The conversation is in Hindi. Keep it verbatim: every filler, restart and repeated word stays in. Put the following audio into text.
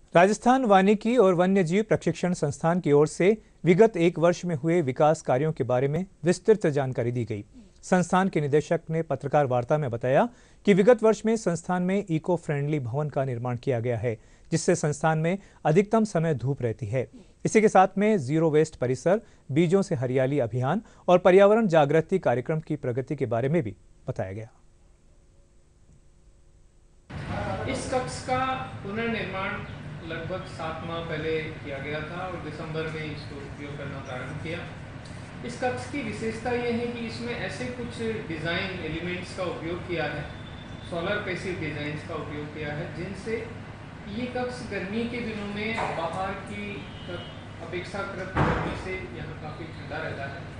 राजस्थान वानिकी और वन्यजीव प्रशिक्षण संस्थान की ओर से विगत एक वर्ष में हुए विकास कार्यों के बारे में विस्तृत जानकारी दी गई। संस्थान के निदेशक ने पत्रकार वार्ता में बताया कि विगत वर्ष में संस्थान में इको फ्रेंडली भवन का निर्माण किया गया है, जिससे संस्थान में अधिकतम समय धूप रहती है। इसी के साथ में जीरो वेस्ट परिसर, बीजों से हरियाली अभियान और पर्यावरण जागृति कार्यक्रम की प्रगति के बारे में भी बताया गया। इस कक्ष का पुनर्निर्माण लगभग सात माह पहले किया गया था और दिसंबर में इसको उपयोग करना प्रारंभ किया। इस कक्ष की विशेषता यह है कि इसमें ऐसे कुछ डिज़ाइन एलिमेंट्स का उपयोग किया है, सोलर पैसिव डिज़ाइंस का उपयोग किया है, जिनसे ये कक्ष गर्मी के दिनों में बाहर की अपेक्षाकृत गर्मी से यहाँ काफ़ी ठंडा रहता है।